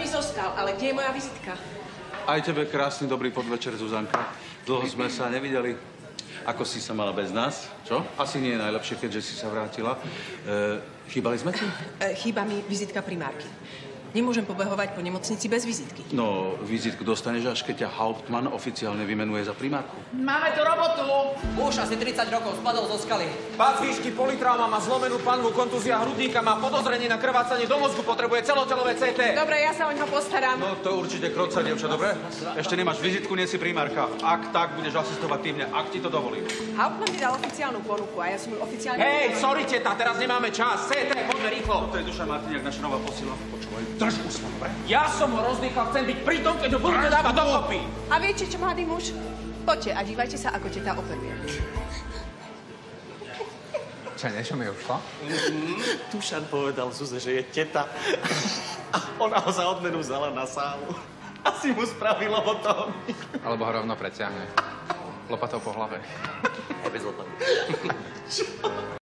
by zostal, ale kde je moja vizitka? Aj tebe krásny dobrý podvečer, Zuzanka. Dlho sme sa nevideli. Ako si sa mala bez nás? Čo? Asi nie je najlepšie, keďže si sa vrátila. Chýbali sme ti? Chýba mi vizitka primárky. Nemôžem pobehovať po nemocnici bez vizitky. No, vizitku dostaneš, až keď ťa Hauptmann oficiálne vymenuje za primárku. Máme tu robotu! Muž asi 30 rokov spadol zo skaly. Pác výšky, politrauma, má zlomenú panvu, kontúzia hrudníka, má podozrenie na krvácanie do mozgu, potrebuje celotelové CT. Dobre, ja sa o ňo postaram. No, to určite kroca, dievča, dobre? Ešte nemáš vizitku, nie si primárka. Ak tak, budeš asistovať týmne, ak ti to dovolí. Hauptmann mi dal oficiálnu ponuku a ja som ju oficiálne... Hej, sorry, teta, teraz nemáme čas. CT, poďme rýchlo. To je Dušan Martiniak, naša nová posila. Počúvaj, drž úsma, dobre? Ja som ho rozdýchal, chcem byť pri tom, keď ho budete dávať dokopy. A viete čo, mladý muž? Poďte a dívajte sa, ako teta operuje. Čo, niečo mi ušlo? Dušan povedal Zuze, že je teta. A ona ho za odmenu vzala na sálu. Asi mu spraví lobotómy. Alebo ho rovno preťahne. Lopatou po hlave. Aj bez lopaty.